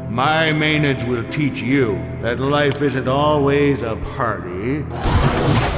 My Maynards will teach you that life isn't always a party.